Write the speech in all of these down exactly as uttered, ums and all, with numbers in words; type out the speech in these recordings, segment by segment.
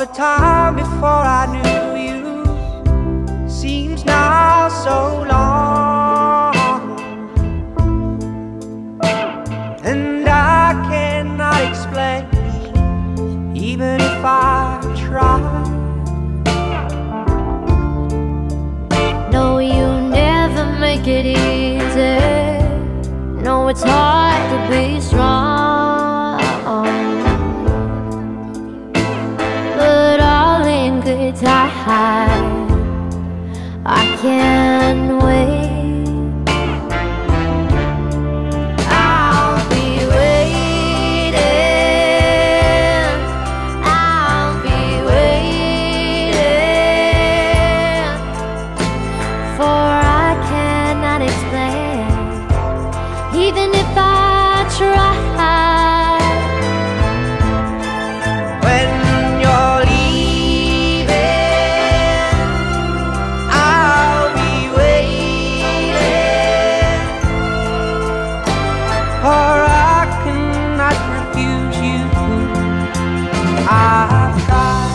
the time before I knew you seems now so long, and I cannot explain, even if I try. No, you never make it easy. No, it's hard to be strong, but all in good time. I can't wait. I'll be waiting. I'll be waiting, for I cannot explain, even if I try. When you're leaving, I'll be waiting, for I cannot refuse you. I've tried.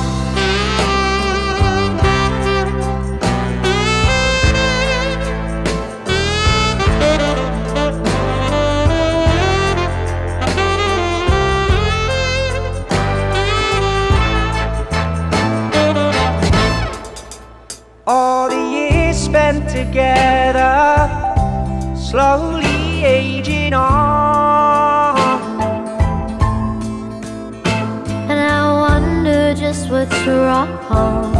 All the years spent together, slowly aging on, And I wonder just what's wrong.